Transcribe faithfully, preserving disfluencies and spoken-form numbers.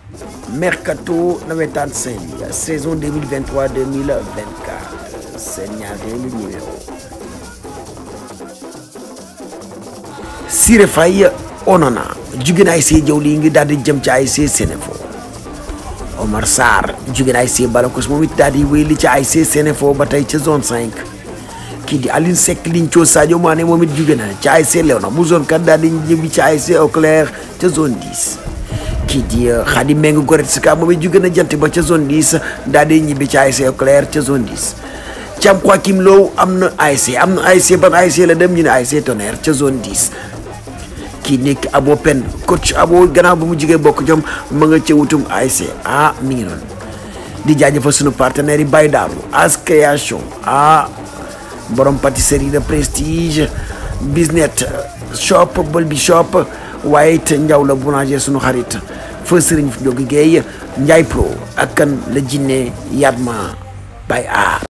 Mercato Navetanes Saint-Louis saison deux mille vingt-trois deux mille vingt-quatre seen ñaareelu numéro. Siré Faye Onana jóge na A S C Jawli ngi daal di jëm ci A S C Senefo. Omar Sarr jóge na A S C Balakos moom it daal di wéyali ci A S C Senefo ba tey ca zone cinq. kii di Aline Seck Linco Sadio Mané moom it jóge na ci A S C Léona bu zone quatre daal di ñibbi ci A S C Auclair ca zone dix. kii di Khadim Meng Goretzka moom it jóge na jant ba ca zone dix daal di ñibbi ci A S C Auclair ca zone dix. Thiam Joachim Low am na A S C am na A S C ban A S C la dem ñu ne A S C Tonnerre ca zone dix. kii nekk Abo Pen coach Abo gannaaw ba mu jigee bokk jom ma nga ca wutum A S C ah mi ngi noonu di jaajëfal sunu partenaires yi Baye Darou As Création ah borom pâtisserie de prestige business shop Bolbi shop waaye it Njaw la boulanger sunu xarit fa Serigne Ndiogou Guèye Ndiaye Pro ak kan la jinne Yatma Baye a